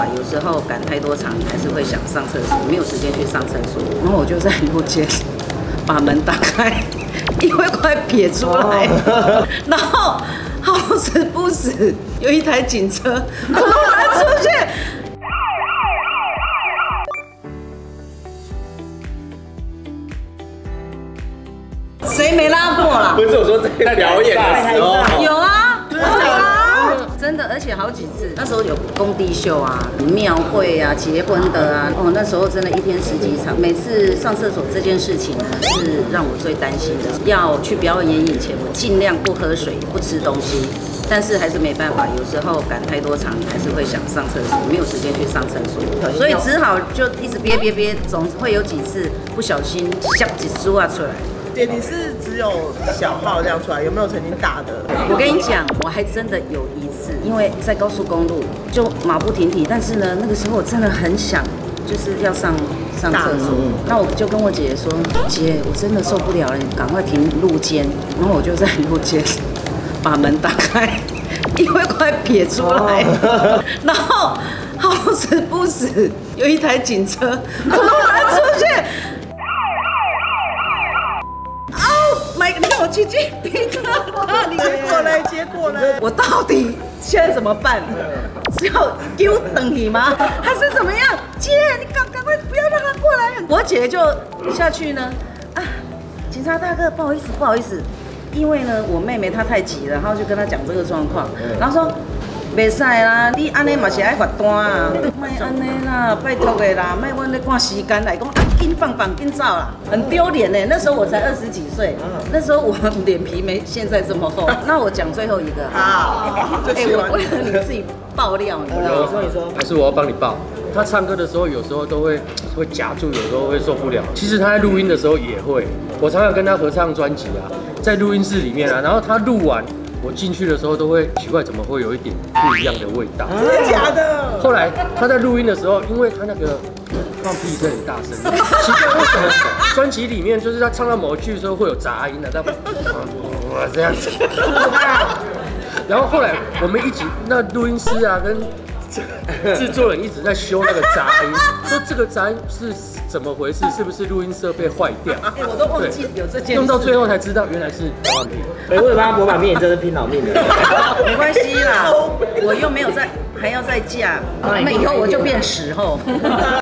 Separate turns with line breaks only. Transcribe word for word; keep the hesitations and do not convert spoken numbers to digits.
有时候赶太多场，还是会想上厕所，没有时间去上厕所，然后我就在路间把门打开，因为快撇出来了，然后好死不死有一台警车突然出现。 谁没拉过啦？
不是我说在表演的时候，
有啊，有啊，真的，而且好几次。那时候有工地秀啊、庙会啊、结婚的啊，哦，那时候真的一天十几场。每次上厕所这件事情呢，是让我最担心的。要去表演以前，我尽量不喝水、不吃东西。 但是还是没办法，有时候赶太多场，还是会想上厕所，没有时间去上厕所，所以只好就一直憋憋憋，总会有几次不小心笑几输啊出来。
姐，你是只有小号这样出来，有没有曾经大的？
我跟你讲，我还真的有一次，因为在高速公路就马不停蹄，但是呢，那个时候我真的很想，就是要上上厕所，那我就跟我姐姐说，姐，我真的受不了了，你赶快停路肩，然后我就在路肩。 把门打开，因为快撇出来了，然后好死不死有一台警车突然出现。Oh my god！ 你让我去去皮克，
结果嘞，结果嘞，
我到底现在怎么办？是要丢等你吗？还是怎么样？姐，你赶赶快不要让他过来。我姐就下去呢，啊，警察大哥，不好意思，不好意思。 因为呢，我妹妹她太急了，然后就跟她讲这个状况，然后说，袂使啦，你安尼嘛是爱罚单啊，莫安尼啦，拜托的啦，莫阮咧赶时间来讲啊，紧放放紧走啦，很丢脸呢。那时候我才二十几岁，那时候我脸皮没现在这么厚。那我讲最后一个，
好，
哎，我为了你自己爆料，你知道吗？
你说你说，
还是我要帮你报？他唱歌的时候，有时候都会会夹住，有时候会受不了。其实他在录音的时候也会，我常常跟他合唱专辑啊，在录音室里面啊，然后他录完，我进去的时候都会奇怪，怎么会有一点不一样的味道？
真的假的？
后来他在录音的时候，因为他那个放屁声很大声，奇怪为什么专辑里面就是他唱到某一句的时候会有杂音的，他哇这样子。然后后来我们一起，那录音师啊跟制作人一直在修那个杂音，说这个杂音是怎么回事？是不是录音设备坏掉？
哎，我都忘记有这件事。
用到最后才知道，原来是模板片。
哎，为了帮他模板片，你真是拼老命的。
没关系啦，我又没有在，还要再嫁，那以后我就变屎后。